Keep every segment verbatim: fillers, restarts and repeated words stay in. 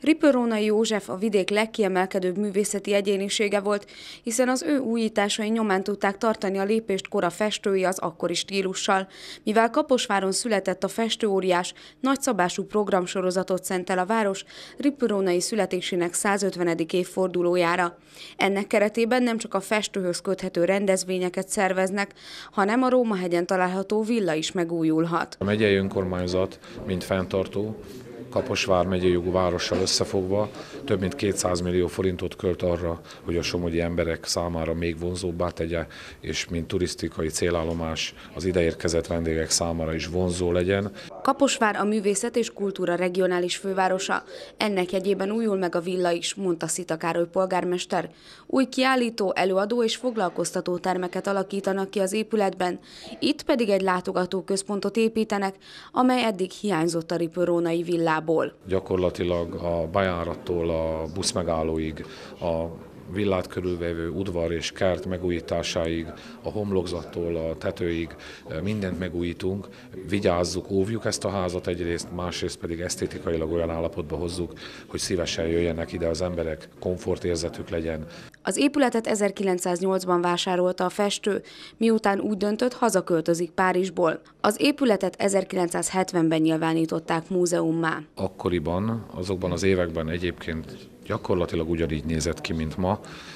Rippl-Rónai József a vidék legkiemelkedőbb művészeti egyénisége volt, hiszen az ő újításai nyomán tudták tartani a lépést kora festői az akkori stílussal. Mivel Kaposváron született a festőóriás, nagyszabású programsorozatot szentel a város Rippl-Rónai születésének százötvenedik évfordulójára. Ennek keretében nem csak a festőhöz köthető rendezvényeket szerveznek, hanem a Rómahegyen található villa is megújulhat. A megyei önkormányzat, mint fenntartó, Kaposvár megyei jogú várossal összefogva több mint kétszáz millió forintot költ arra, hogy a somogyi emberek számára még vonzóbbá tegye, és mint turisztikai célállomás az ideérkezett vendégek számára is vonzó legyen. Kaposvár a művészet és kultúra regionális fővárosa. Ennek jegyében újul meg a villa is, mondta Szita Károly polgármester. Új kiállító, előadó és foglalkoztató termeket alakítanak ki az épületben, itt pedig egy látogatóközpontot építenek, amely eddig hiányzott a Rippl-Rónai villából. Gyakorlatilag a bejárattól a buszmegállóig, a villát körülvevő udvar és kert megújításáig, a homlokzattól a tetőig mindent megújítunk, vigyázzuk, óvjuk ezt a házat egyrészt, másrészt pedig esztétikailag olyan állapotba hozzuk, hogy szívesen jöjjenek ide az emberek, komfortérzetük legyen. Az épületet ezerkilencszáznyolcban vásárolta a festő, miután úgy döntött, hazaköltözik Párizsból. Az épületet ezerkilencszázhetvenben nyilvánították múzeummá. Akkoriban, azokban az években egyébként gyakorlatilag ugyanígy nézett ki, mint ma.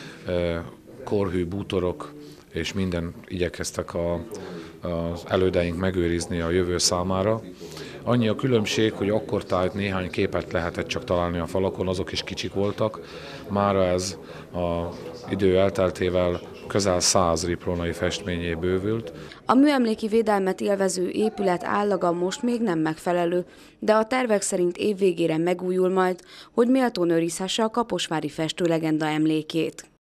Korhű bútorok és minden igyekeztek a, az elődeink megőrizni a jövő számára. Annyi a különbség, hogy akkor tájt néhány képet lehetett csak találni a falakon, azok is kicsik voltak. Mára ez az idő elteltével közel száz rippl-rónai festményé bővült. A műemléki védelmet élvező épület állaga most még nem megfelelő, de a tervek szerint év végére megújul majd, hogy méltón őrizhesse a kaposvári festőlegenda emlékét.